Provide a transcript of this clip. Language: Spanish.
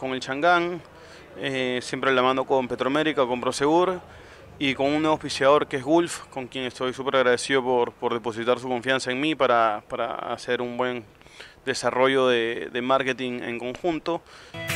con el Changán, siempre la mano con Petromérica, con Prosegur y con un nuevo auspiciador que es Gulf, con quien estoy súper agradecido por depositar su confianza en mí para hacer un buen desarrollo de marketing en conjunto.